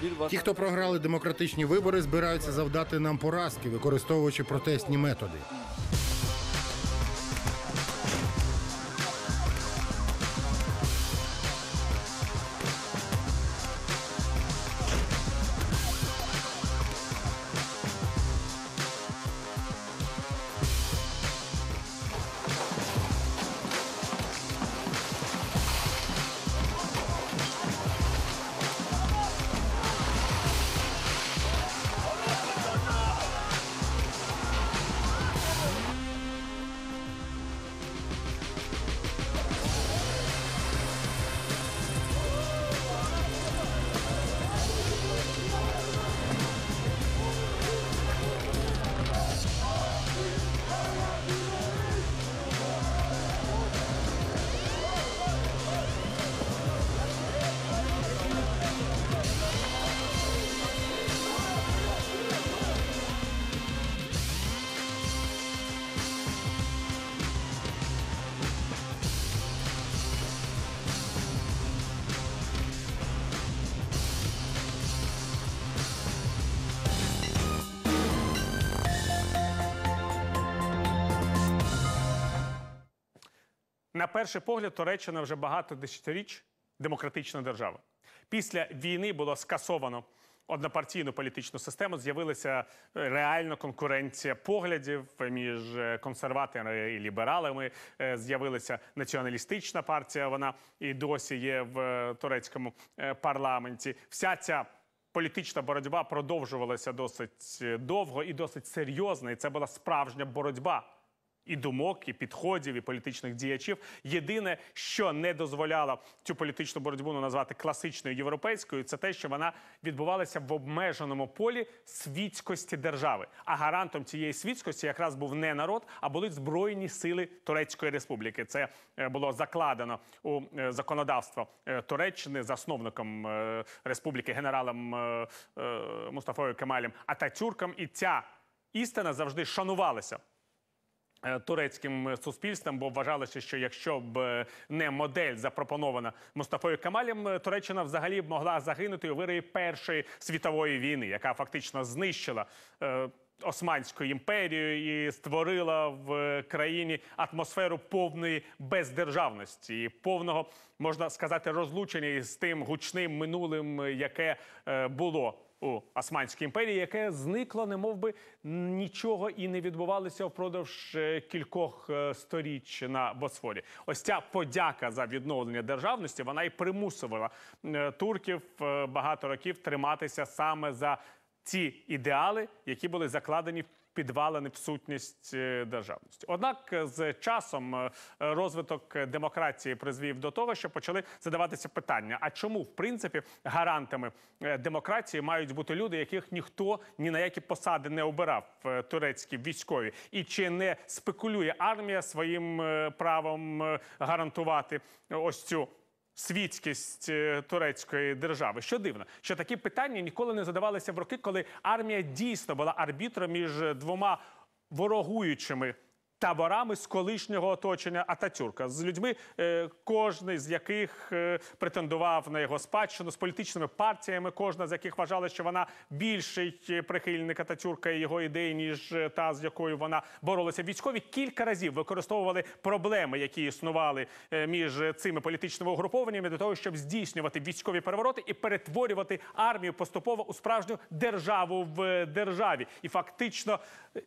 Ті, хто програли демократичні вибори, збираються завдати нам поразки, використовуючи протестні методи. На перший погляд, Туреччина вже багато десятиріч демократична держава. Після війни було скасовано однопартійну політичну систему, з'явилася реальна конкуренція поглядів між консерваторами і лібералами, з'явилася націоналістична партія, вона і досі є в турецькому парламенті. Вся ця політична боротьба продовжувалася досить довго і досить серйозно, і це була справжня боротьба і думок, і підходів, і політичних діячів. Єдине, що не дозволяло цю політичну боротьбу назвати класичною європейською, це те, що вона відбувалася в обмеженому полі світськості держави. А гарантом цієї світськості якраз був не народ, а були Збройні сили Турецької Республіки. Це було закладено у законодавство Туреччини засновником республіки генералом Мустафою Кемалем Ататюрком. І ця істина завжди шанувалася турецьким суспільством, бо вважалося, що якщо б не модель, запропонована Мустафою Кемалем, Туреччина взагалі б могла загинути у вириї Першої світової війни, яка фактично знищила Османську імперію і створила в країні атмосферу повної бездержавності і повного, можна сказати, розлучення із тим гучним минулим, яке було у Османській імперії, яке зникло, немовби нічого і не відбувалося впродовж кількох сторіч на Босфорі. Ось ця подяка за відновлення державності, вона і примусила турків багато років триматися саме за ці ідеали, які були закладені в підвалини в сутність державності. Однак з часом розвиток демократії призвів до того, що почали задаватися питання, а чому, в принципі, гарантами демократії мають бути люди, яких ніхто ні на які посади не обирав турецькі військові? І чи не спекулює армія своїм правом гарантувати ось цю світськість турецької держави? Що дивно, що такі питання ніколи не задавалися в роки, коли армія дійсно була арбітром між двома ворогуючими таборами з колишнього оточення Ататюрка, з людьми, кожен з яких претендував на його спадщину, з політичними партіями, кожна з яких вважала, що вона більший прихильник Ататюрка і його ідей, ніж та, з якою вона боролася. Військові кілька разів використовували проблеми, які існували між цими політичними угрупованнями, для того, щоб здійснювати військові перевороти і перетворювати армію поступово у справжню державу в державі. І фактично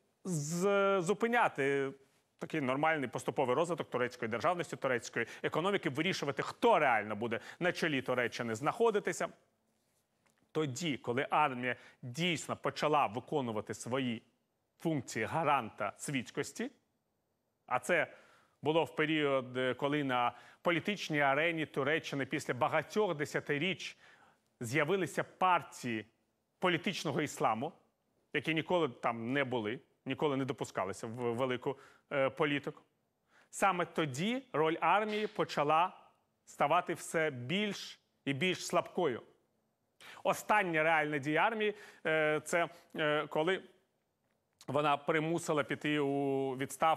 зупиняти такий нормальний поступовий розвиток турецької державності, турецької економіки, вирішувати, хто реально буде на чолі Туреччини знаходитися. Тоді, коли армія дійсно почала виконувати свої функції гаранта світськості, а це було в період, коли на політичній арені Туреччини після багатьох десятиріч з'явилися партії політичного ісламу, які ніколи там не були, ніколи не допускалися в велику політику. Саме тоді роль армії почала ставати все більш і більш слабкою. Остання реальна дія армії – це коли вона примусила піти у відставку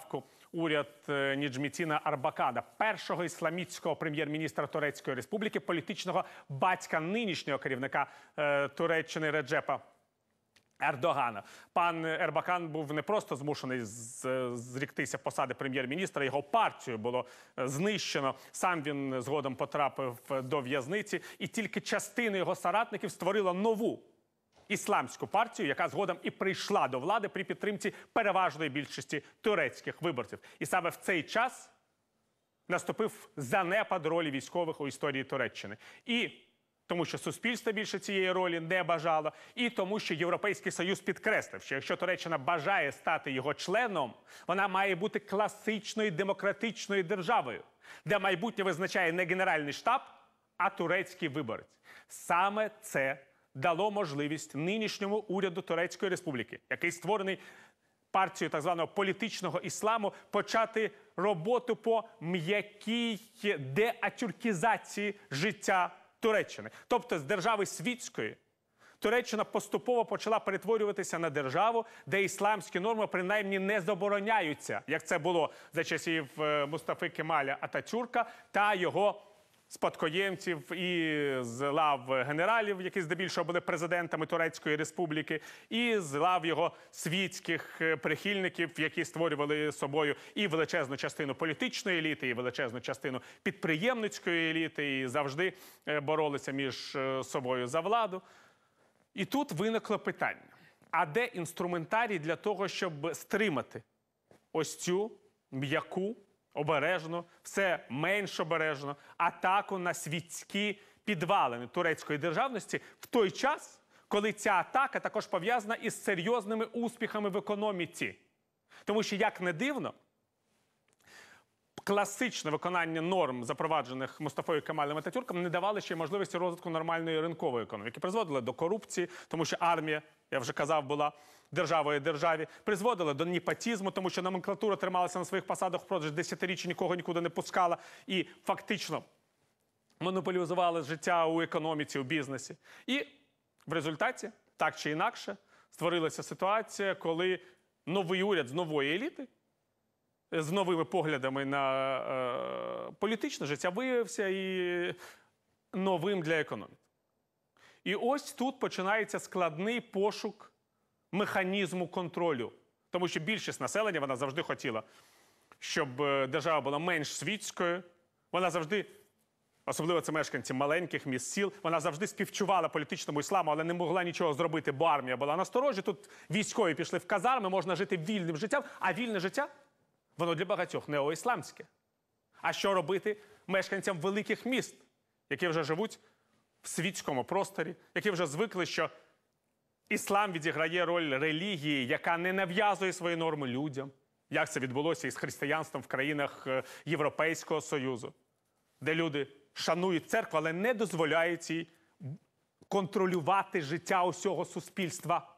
уряд Ніджмітіна Арбакана, першого ісламістського прем'єр-міністра Турецької Республіки, політичного батька нинішнього керівника Туреччини Реджепа Ердогана. Пан Ербакан був не просто змушений зріктися посади прем'єр-міністра, його партію було знищено. Сам він згодом потрапив до в'язниці, і тільки частина його соратників створила нову ісламську партію, яка згодом і прийшла до влади при підтримці переважної більшості турецьких виборців. І саме в цей час наступив занепад ролі військових у історії Туреччини. І тому що суспільство більше цієї ролі не бажало, і тому що Європейський Союз підкреслив, що якщо Туреччина бажає стати його членом, вона має бути класичною демократичною державою, де майбутнє визначає не Генеральний штаб, а турецький виборець. Саме це дало можливість нинішньому уряду Турецької Республіки, який створений партією так званого політичного ісламу, почати роботу по м'якій деатюркізації життя Туреччини. Тобто з держави світської Туреччина поступово почала перетворюватися на державу, де ісламські норми принаймні не забороняються, як це було за часів Мустафи Кемаля Ататюрка та його спадкоємців і з лав генералів, які здебільшого були президентами Турецької Республіки, і з лав його світських прихильників, які створювали собою і величезну частину політичної еліти, і величезну частину підприємницької еліти, і завжди боролися між собою за владу. І тут виникло питання, а де інструментарій для того, щоб стримати ось цю м'яку, обережно, все менш обережно атаку на світські підвалини турецької державності в той час, коли ця атака також пов'язана із серйозними успіхами в економіці. Тому що, як не дивно, класичне виконання норм, запроваджених Мустафою Кемалем Ататюрком, не давали ще можливості розвитку нормальної ринкової економіки. Призводили до корупції, тому що армія, я вже казав, була державою державі, призводили до непотізму, тому що номенклатура трималася на своїх посадах впродовж десятиріч, нікого нікуди не пускала і фактично монополізували життя у економіці, у бізнесі. І в результаті, так чи інакше, створилася ситуація, коли новий уряд з нової еліти, з новими поглядами на політичне життя виявився і новим для економіки. І ось тут починається складний пошук механізму контролю. Тому що більшість населення, вона завжди хотіла, щоб держава була менш світською. Вона завжди, особливо це мешканці маленьких міст, сіл, вона завжди співчувала політичному ісламу, але не могла нічого зробити, бо армія була насторожі. Тут військові пішли в казарми, можна жити вільним життям, а вільне життя, воно для багатьох неоісламське. А що робити мешканцям великих міст, які вже живуть в світському просторі, які вже звикли, що іслам відіграє роль релігії, яка не нав'язує свої норми людям, як це відбулося із християнством в країнах Європейського Союзу, де люди шанують церкву, але не дозволяють їй контролювати життя усього суспільства.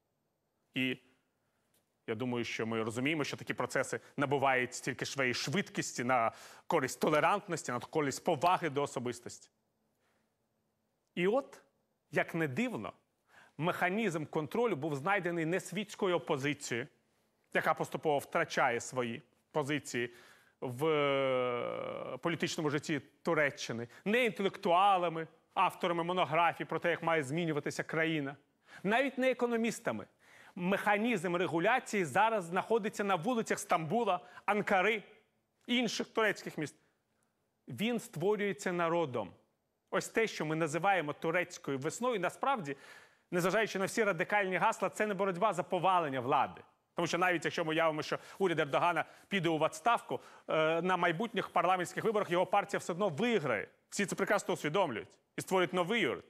І я думаю, що ми розуміємо, що такі процеси набувають стільки своєї швидкості на користь толерантності, на користь поваги до особистості. І от, як не дивно, механізм контролю був знайдений не світською опозицією, яка поступово втрачає свої позиції в політичному житті Туреччини, не інтелектуалами, авторами монографій про те, як має змінюватися країна, навіть не економістами. Механізм регуляції зараз знаходиться на вулицях Стамбула, Анкари, інших турецьких міст. Він створюється народом. Ось те, що ми називаємо турецькою весною, насправді, незважаючи на всі радикальні гасла, це не боротьба за повалення влади. Тому що навіть якщо ми уявимо, що уряд Ердогана піде у відставку, на майбутніх парламентських виборах його партія все одно виграє. Всі це прекрасно усвідомлюють і створюють новий уряд.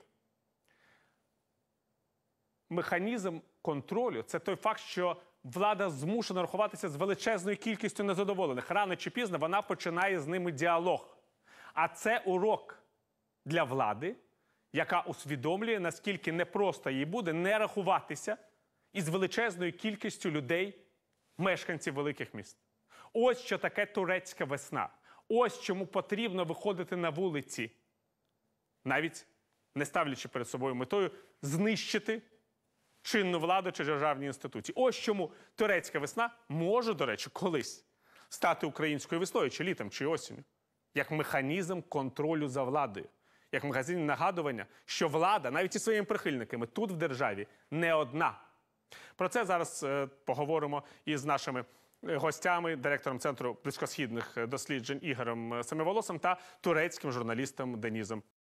Механізм контролю – це той факт, що влада змушена рахуватися з величезною кількістю незадоволених. Рано чи пізно вона починає з ними діалог. А це урок для влади, яка усвідомлює, наскільки непросто їй буде не рахуватися із величезною кількістю людей, мешканців великих міст. Ось що таке турецька весна. Ось чому потрібно виходити на вулиці, навіть не ставлячи перед собою метою знищити чинну владу чи державні інституції. Ось чому турецька весна може, до речі, колись стати українською весною, чи літом, чи осінню. Як механізм контролю за владою. Як механізм нагадування, що влада, навіть і своїми прихильниками, тут в державі не одна. Про це зараз поговоримо із нашими гостями, директором Центру близькосхідних досліджень Ігорем Семиволосим та турецьким журналістом Денізом